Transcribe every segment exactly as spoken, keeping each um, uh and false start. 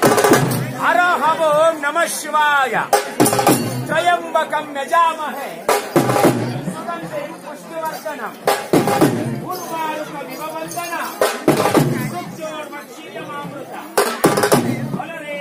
हर ओं नमः शिवाय। त्रयंबकं यजामहे सुगंधिं पुष्टिवर्धनम् उर्वारुकमिव वन्दनम् मृत्योर्मक्षीयमामृतम्। बलरे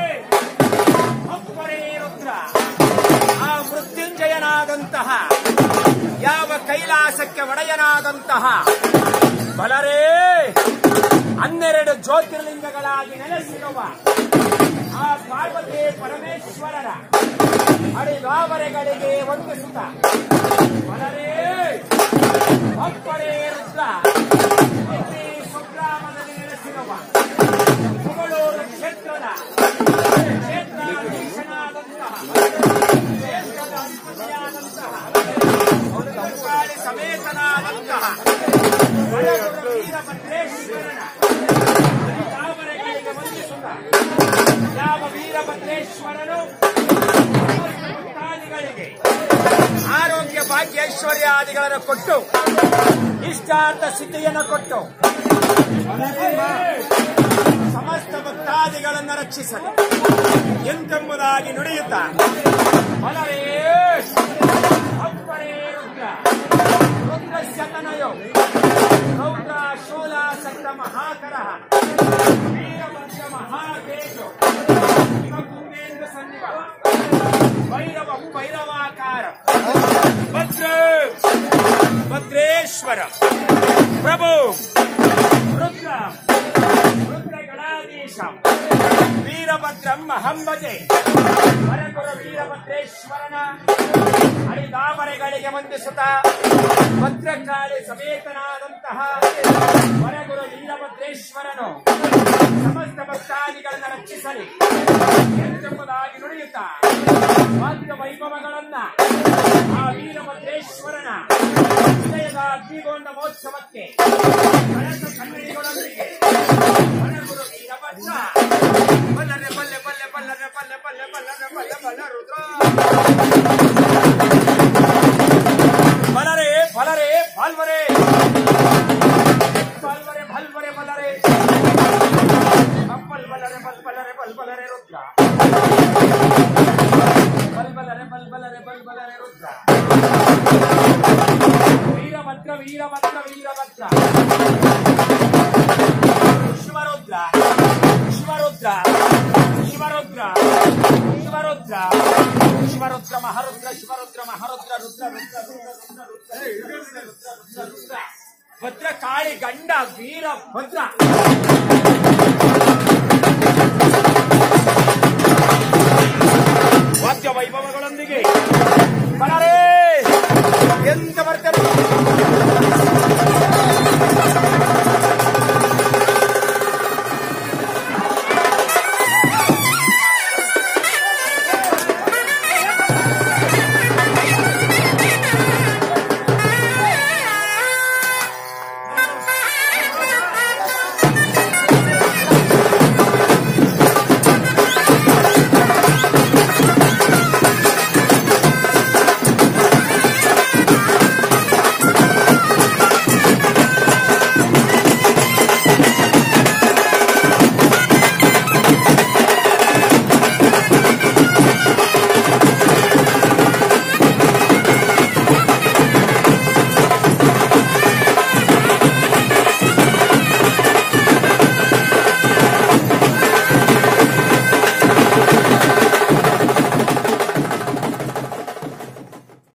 अप्परे रुद्र आ मृत्युंजयनाದಂತಹ ಯಾವ ಕೈಲಾಸಕ್ಕೆ ಒಡೆಯನಾದಂತಹ ಬಲರೇ ಹನ್ನೆರಡು ಜ್ಯೋತಿರ್ಲಿಂಗಗಳಾಗಿ ನೆಲೆಸಿರುವ ಆ ಪಾರ್ವತಿ ಪರಮೇಶ್ವರರ ಅಡಿಗಾವರೆಗಳಿಗೆ ವಂದಿಸುತ್ತ ಬಲರೇ ಅಪ್ಪರೇ ರುದ್ರ ಇಲ್ಲಿ ಸ್ವಗ್ರಾಮದಲ್ಲಿ ನೆಲೆಸಿರುವ ಮುಗಳೂರು ಕ್ಷೇತ್ರದ ಕ್ಷೇತ್ರಾಧೀಶನಾದಂತಹ ಕ್ಷೇತ್ರದ ಅಧಿಪತಿಯಾದಂತಹ ಕಾಳಿ ಸಮೇತನಾದಂತಹ ವರಗುರು ವೀರಭದ್ರೇಶ್ವರನ ಅಡಿಗಾವರೆಗಳಿಗೆ ವಂದಿಸುತ್ತ ಯಾವ ವೀರಭದ್ರೇಶ್ವರನು ಭಕ್ತಾದಿಗಳಿಗೆ ಆರೋಗ್ಯ ಭಾಗ್ಯ ಐಶ್ವರ್ಯಾದಿಗಳನ್ನು ಕೊಟ್ಟು ಇಷ್ಟಾರ್ಥ ಸಿದ್ಧಿಯನ್ನು ಕೊಟ್ಟು ಸಮಸ್ತ ಭಕ್ತಾದಿಗಳನ್ನು ರಕ್ಷಿಸಲು ಎಂತೆಂಬುದಾಗಿ ನುಡಿಯುತ್ತ ಬಲರೇ ಅಪ್ಪರೇ ರುದ್ರ ರುದ್ರಸ್ಯ ತನಯೋ ರೌದ್ರ ಶೂಲ ಸಕ್ತ ಮಹಾಕರ ವೀರಭದ್ರ ಮಹಾತೇಜೋ ಕುಂಬೇಂದ್ರ ಸನ್ನಿವ ಭೈರವ ಭೈರವಾಕಾರ ಭದ್ರ ಭದ್ರೇಶ್ವರ ಪ್ರಭು ರುದ್ರ ರುದ್ರಗಣಾಧೀಶ ವೀರಭದ್ರಂ ಅಹಂಭಜೆ ವರಗುರು ವೀರಭದ್ರೇಶ್ವರನ ಅಡಿದಾವರೆಗಳಿಗೆ ವಂದಿಸುತ್ತ ಭದ್ರಕಾಳಿ ಸಮೇತನಾದಂತಹ ವರಗುರು ವೀರಭದ್ರೇಶ್ವರನು ಸಮಸ್ತ ಭಕ್ತಾದಿಗಳನ್ನು ರಕ್ಷಿಸಲಿ ಎಂಬುದಾಗಿ ನುಡಿಯುತ್ತ ವಾದ್ಯ ವೈಭವಗಳನ್ನ ಆ ವೀರಭದ್ರೇಶ್ವರನ ಹೃದಯದ ಅಗ್ನಿಗೊಂಡ ಮಹೋತ್ಸವಕ್ಕೆ ಕಳಸ ಕನ್ನಡಿಗಳೊಂದಿಗೆ ವರಗುರು ವೀರಭದ್ರ ಬಲ್ಲರೆ ಬಲ್ಲೆ ಬಲ್ಲೆ ಬಲ್ಲರೆ ಬಲ್ಲೆ ಬಲ್ಲೆ ಬಲ್ಲರೆ ಬಲ್ಲೆ ಬಲ್ಲ ರುದ್ರ ಬಲರೆ ಬಲರೆ ಬಾಲ್ವರೆ ಬಾಲ್ವರೆ ಬಲ್ವರೆ ಬಲರೆ ಬಲ್ ಬಲರೆ ಬಲ್ ಬಲರೆ ಬಲ್ ಬಲರೆ ರುದ್ರ ಬಲ್ ಬಲರೆ ಬಲ್ ಬಲರೆ ಬಲ್ ಬಲರೆ ರುದ್ರ ವೀರಭದ್ರ ವೀರಭದ್ರ ವೀರಭದ್ರ ಶಿವರುದ್ರ ಶಿವರುದ್ರ ಶಿವರುದ್ರ ಶಿವರುದ್ರ ಶಿವರುದ್ರ ಮಹಾರುದ್ರ ಶಿವರುದ್ರ ಮಹಾರುದ್ರ ರುದ್ರ ರುದ್ರ ರುದ್ರ ರುದ್ರ ರುದ್ರ ರುದ್ರ ಭದ್ರ ಕಾಳಿ ಗಂಡ ವೀರಭದ್ರ